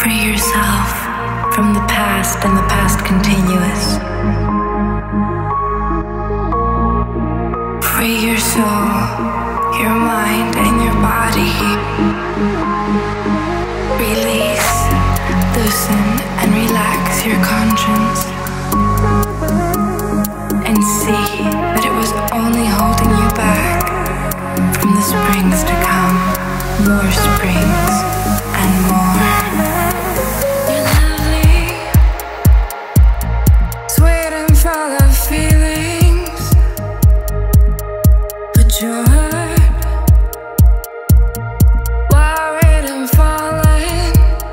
Free yourself from the past and the past continuous. Free your soul, your mind and your body. Release, loosen and relax your conscience. And see that it was only holding you back from the springs to come, more springs and more. You're lovely, sweet and full of feelings, but you're hurt, worried and falling,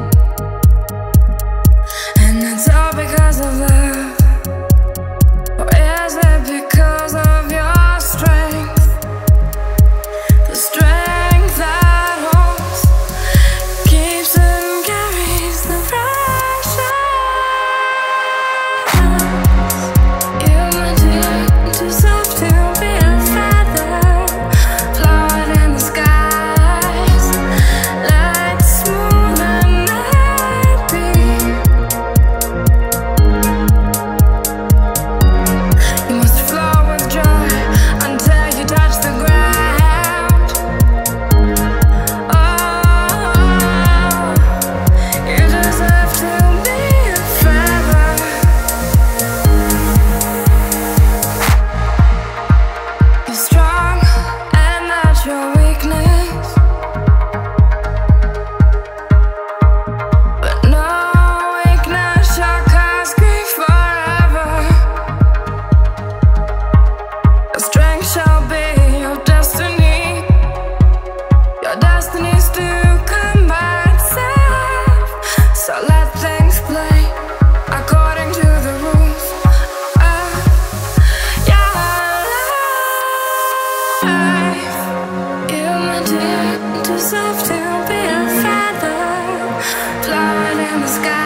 and that's all because of love. Or is it because of your strength? The strength that holds, keeps and carries the pressure. You're my dear, too soft to be a feather, floating in the skies, like smooth and happy. You must flow with joy until you touch the ground. Oh, you deserve to be a feather. You're strong and that's your weakness, but no weakness shall cause grief forever. Your strength shall be your destiny. Your destiny's to come by itself. So let things play according to the rules of your life. You're my dear, too soft to be a feather, floating in the sky.